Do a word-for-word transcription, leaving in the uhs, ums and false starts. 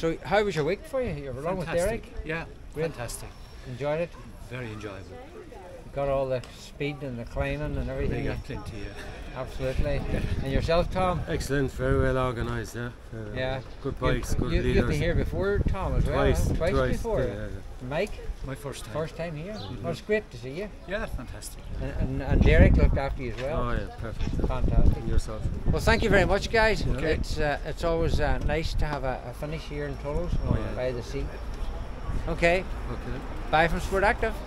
So how was your week for you? You were along with Fantastic. Derek? Yeah, Great. fantastic. Enjoyed it? Very enjoyable. Got all the speed and the climbing and They everything? got plenty, yeah. Absolutely. And yourself, Tom? Excellent, very well organised, yeah. Uh, Yeah. Good bikes, you, good you, leaders. You've been here before, Tom, as well? Twice, huh? Twice, twice, before? yeah, yeah. Mike? My first time. First time here? Well, it's great to see you. Yeah, fantastic. And, and, and Derek looked after you as well. Oh yeah, perfect. Fantastic. And yourself. Well, thank you very much, guys. Okay. It's uh, it's always uh, nice to have a, a finish here in Tolos Oh, yeah. by the sea. Okay, Okay. bye from Sport Active.